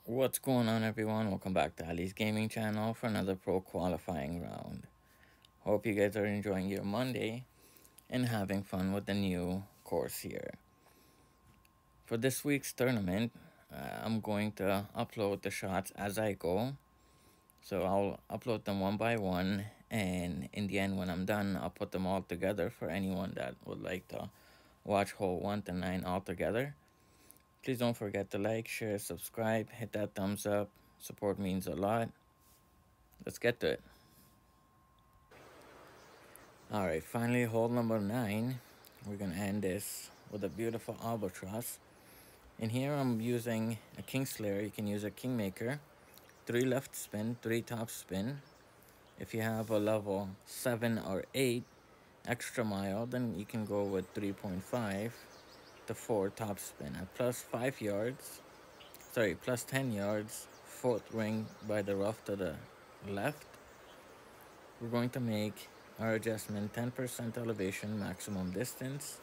What's going on, everyone? Welcome back to Ali's Gaming Channel for another pro qualifying round. Hope you guys are enjoying your Monday and having fun with the new course here. For this week's tournament, I'm going to upload the shots as I go. So I'll upload them one by one, and in the end, when I'm done, I'll put them all together for anyone that would like to watch hole 1 to 9 all together. Please don't forget to like, share, subscribe, hit that thumbs up. Support means a lot. Let's get to it. Alright, finally hole number 9. We're going to end this with a beautiful albatross. In here I'm using a king slayer. You can use a kingmaker. 3 left spin, 3 top spin. If you have a level 7 or 8 extra mile, then you can go with 3.5 to 4 top spin at plus 5 yards. Sorry, plus 10 yards, 4th ring by the rough to the left. We're going to make our adjustment 10% elevation, maximum distance.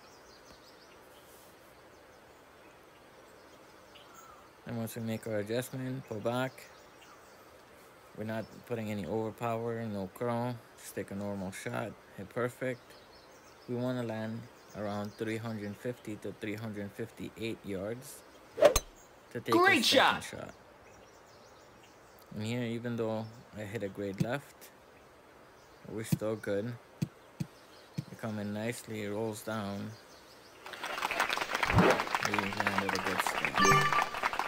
And once we make our adjustment, pull back. We're not putting any overpower, no curl. Just take a normal shot, hit perfect. We want to land around 350 to 358 yards to take a second shot. And here, even though I hit a great left, we're still good. We come in nicely, it rolls down. We landed a good spot.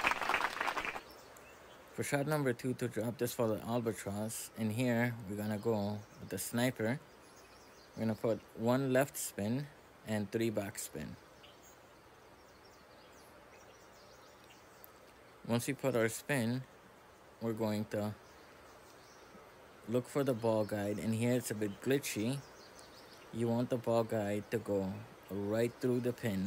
For shot number 2, to drop this for the albatross, in here we're gonna go with the sniper. We're gonna put 1 left spin and 3 back spin. Once we put our spin, we're going to look for the ball guide. And here it's a bit glitchy. You want the ball guide to go right through the pin,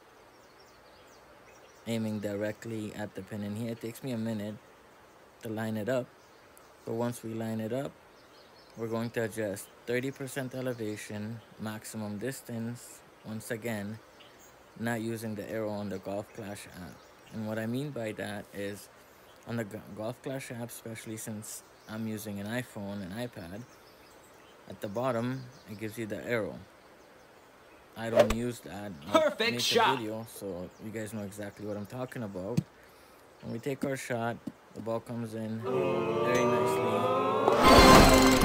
aiming directly at the pin. And here it takes me a minute to line it up, but once we line it up, we're going to adjust 30% elevation, maximum distance, once again not using the arrow on the Golf Clash app. And what I mean by that is, on the Golf Clash app, especially since I'm using an iPhone and iPad, at the bottom it gives you the arrow. I don't use that. Perfect shot. Video, so you guys know exactly what I'm talking about. When we take our shot, the ball comes in very nicely.